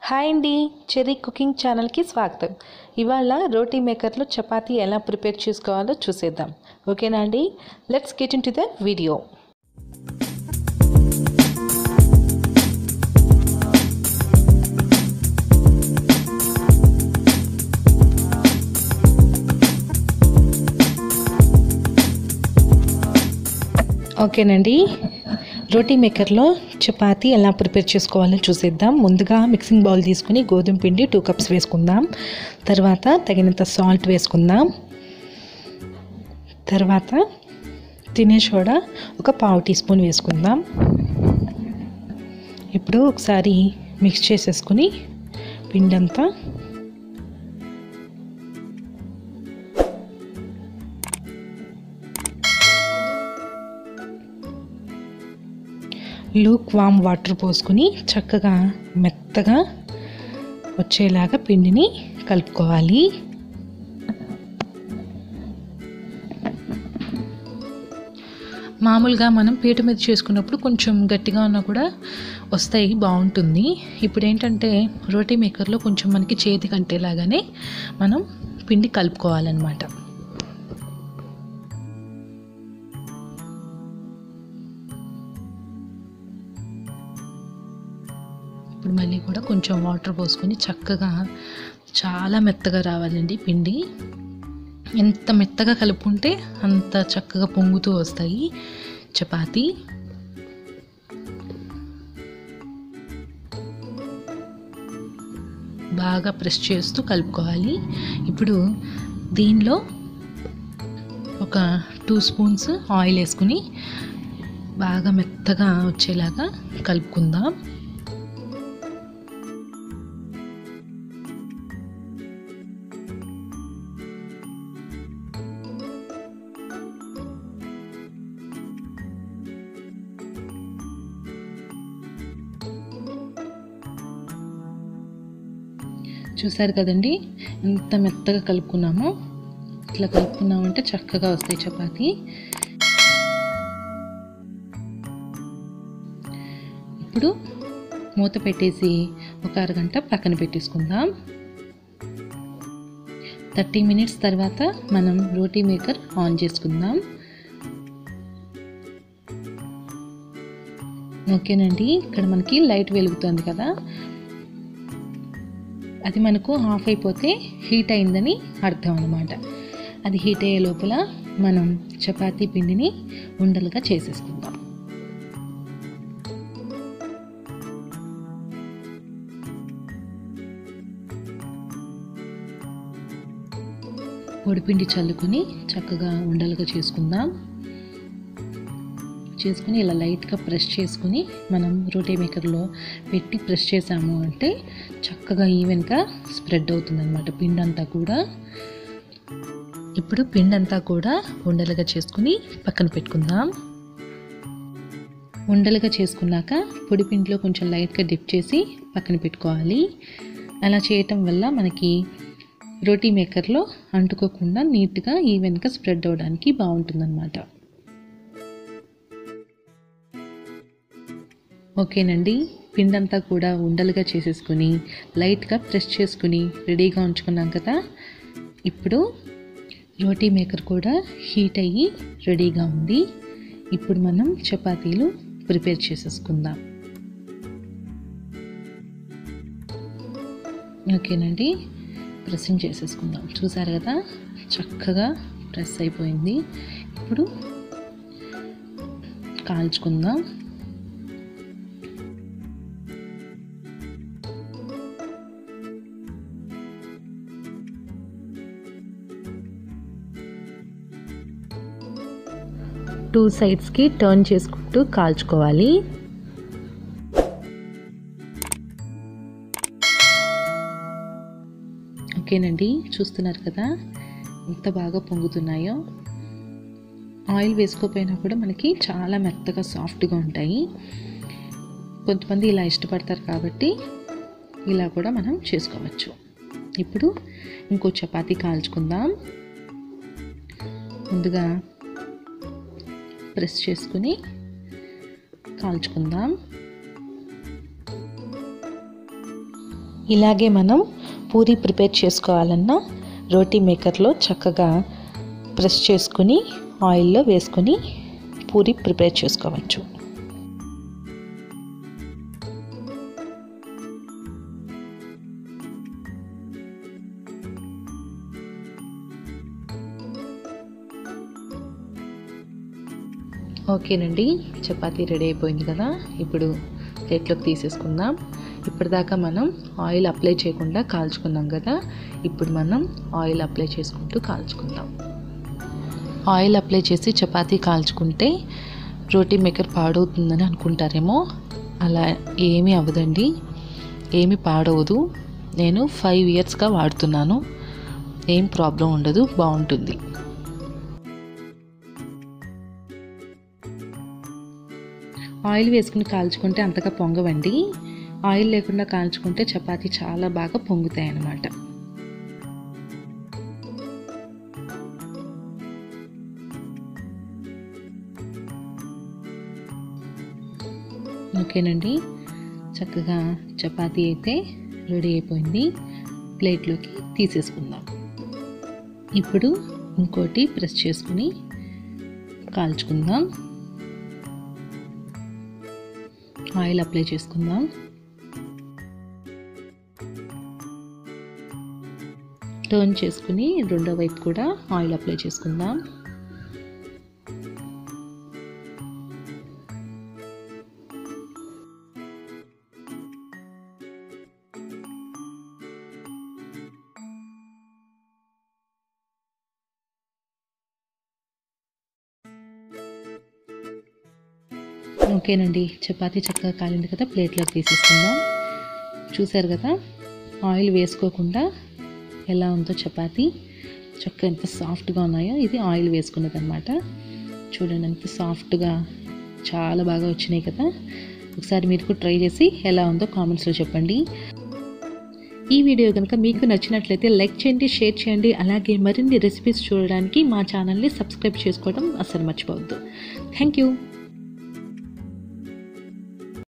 Hi అండి, cherry cooking ఛానల్కి స్వాగతం. ఇవాళ రోటీ మేకర్లో చపాతీ ఎలా ప్రిపేర్ చేసుకోవాలో చూసేద్దాం. ఓకేనా అండి? Let's get into the video. ఓకేనండి, రోటీ మేకర్లో చపాతీ ఎలా ప్రిపేర్ చేసుకోవాలో చూసేద్దాం. ముందుగా మిక్సింగ్ బౌల్ తీసుకుని గోధుమ పిండి 2 కప్స్ వేసుకుందాం. తర్వాత తగినంత సాల్ట్ వేసుకుందాం. తర్వాత తినే సోడా ఒక 1/2 టీ స్పూన్ వేసుకుందాం. ఇప్పుడు ఒకసారి మిక్స్ చేసేసుకుని పిండి అంతా లూక్ వామ్ వాటర్ పోసుకొని చక్కగా మెత్తగా వచ్చేలాగా పిండిని కలుపుకోవాలి. మామూలుగా మనం పీట మీద చేసుకున్నప్పుడు కొంచెం గట్టిగా ఉన్నా కూడా వస్తాయి, బాగుంటుంది. ఇప్పుడు ఏంటంటే రోటీ మేకర్లో కొంచెం మనకి చేతికి అంటేలాగానే మనం పిండి కలుపుకోవాలన్నమాట. ఇప్పుడు మళ్ళీ కూడా కొంచెం వాటర్ పోసుకొని చక్కగా చాలా మెత్తగా రావాలండి పిండి. ఎంత మెత్తగా కలుపుకుంటే అంత చక్కగా పొంగుతూ వస్తాయి చపాతీ. బాగా ప్రెస్ చేస్తూ కలుపుకోవాలి. ఇప్పుడు దీనిలో ఒక 2 స్పూన్స్ ఆయిల్ వేసుకుని బాగా మెత్తగా వచ్చేలాగా కలుపుకుందాం. చూసారు కదండి ఎంత మెత్తగా కలుపుకున్నామో. ఇట్లా కలుపుకున్నామంటే చక్కగా వస్తాయి చపాతీ. ఇప్పుడు మూత పెట్టేసి ఒక అరగంట పక్కన పెట్టేసుకుందాం. 30 మినిట్స్ తర్వాత మనం రోటీ మేకర్ ఆన్ చేసుకుందాం. ఓకేనండి, ఇక్కడ మనకి లైట్ వెలుగుతుంది కదా, అది మనకు ఆఫ్ అయిపోతే హీట్ అయిందని అర్థం అన్నమాట. అది హీట్ అయ్యే లోపల మనం చపాతీ పిండిని ఉండలుగా చేసేసుకుందాం. పొడిపిండి చల్లుకొని చక్కగా ఉండలుగా చేసుకుందాం. చేసుకుని ఇలా లైట్గా ప్రెస్ చేసుకుని మనం రోటీ మేకర్లో పెట్టి ప్రెస్ చేసాము అంటే చక్కగా ఈవెన్గా స్ప్రెడ్ అవుతుందన్నమాట పిండి అంతా కూడా. ఇప్పుడు పిండి అంతా కూడా ఉండలుగా చేసుకుని పక్కన పెట్టుకుందాం. ఉండలుగా చేసుకున్నాక పొడి పిండిలో కొంచెం లైట్గా డిప్ చేసి పక్కన పెట్టుకోవాలి. అలా చేయటం వల్ల మనకి రోటీ మేకర్లో అంటుకోకుండా నీట్గా ఈవెన్గా స్ప్రెడ్ అవ్వడానికి బాగుంటుందన్నమాట. ఓకేనండి, పిండంతా కూడా ఉండలుగా చేసేసుకుని లైట్గా ప్రెస్ చేసుకుని రెడీగా ఉంచుకున్నాం కదా. ఇప్పుడు రోటీ మేకర్ కూడా హీట్ అయ్యి రెడీగా ఉంది. ఇప్పుడు మనం చపాతీలు ప్రిపేర్ చేసేసుకుందాం. ఓకేనండి, ప్రెస్సింగ్ చేసేసుకుందాం. చూసారు కదా చక్కగా ప్రెస్ అయిపోయింది. ఇప్పుడు కాల్చుకుందాం. టూ సైడ్స్కి టర్న్ చేసుకుంటూ కాల్చుకోవాలి. ఓకేనండి, చూస్తున్నారు కదా ఎంత బాగా పొంగుతున్నాయో. ఆయిల్ వేసుకోకపోయినా కూడా మనకి చాలా మెత్తగా సాఫ్ట్గా ఉంటాయి. కొంతమంది ఇలా ఇష్టపడతారు కాబట్టి ఇలా కూడా మనం చేసుకోవచ్చు. ఇప్పుడు ఇంకో చపాతీ కాల్చుకుందాం. ముందుగా ప్రెస్ చేసుకుని కాల్చుకుందాం. ఇలాగే మనం పూరి ప్రిపేర్ చేసుకోవాలన్నా రోటీ మేకర్లో చక్కగా ప్రెస్ చేసుకుని ఆయిల్లో వేసుకొని పూరి ప్రిపేర్ చేసుకోవచ్చు. ఓకేనండి, చపాతీ రెడీ అయిపోయింది కదా. ఇప్పుడు ప్లేట్లోకి తీసేసుకుందాం. ఇప్పటిదాకా మనం ఆయిల్ అప్లై చేయకుండా కాల్చుకున్నాం కదా. ఇప్పుడు మనం ఆయిల్ అప్లై చేసుకుంటూ కాల్చుకుందాం. ఆయిల్ అప్లై చేసి చపాతీ కాల్చుకుంటే రోటీ మేకర్ పాడవుతుందని అనుకుంటారేమో. అలా ఏమీ అవ్వదండి, ఏమీ పాడవదు. నేను 5 ఇయర్స్గా వాడుతున్నాను. ఏం ప్రాబ్లం ఉండదు, బాగుంటుంది. ఆయిల్ వేసుకుని కాల్చుకుంటే అంతగా పొంగవండి. ఆయిల్ లేకుండా కాల్చుకుంటే చపాతీ చాలా బాగా పొంగుతాయి అన్నమాట. ఓకేనండి, చక్కగా చపాతీ అయితే రెడీ అయిపోయింది. ప్లేట్లోకి తీసేసుకుందాం. ఇప్పుడు ఇంకోటి ప్రెస్ చేసుకుని కాల్చుకుందాం. ఆయిల్ అప్లై చేసుకుందాం. టర్న్ చేసుకుని రెండో వైపు కూడా ఆయిల్ అప్లై చేసుకుందాం. ఓకేనండి, చపాతీ చక్కగా కాలింది కదా. ప్లేట్లోకి తీసేసుకుందాం. చూసారు కదా, ఆయిల్ వేసుకోకుండా ఎలా ఉందో చపాతీ చక్కగా ఎంత సాఫ్ట్గా ఉన్నాయో. ఇది ఆయిల్ వేసుకున్నది అనమాట. చూడండి ఎంత సాఫ్ట్గా, చాలా బాగా వచ్చినాయి కదా. ఒకసారి మీరు కూడా ట్రై చేసి ఎలా ఉందో కామెంట్స్లో చెప్పండి. ఈ వీడియో కనుక మీకు నచ్చినట్లయితే లైక్ చేయండి, షేర్ చేయండి. అలాగే మరిన్ని రెసిపీస్ చూడడానికి మా ఛానల్ని సబ్స్క్రైబ్ చేసుకోవడం అస్సలు మర్చిపోవద్దు. Thank you.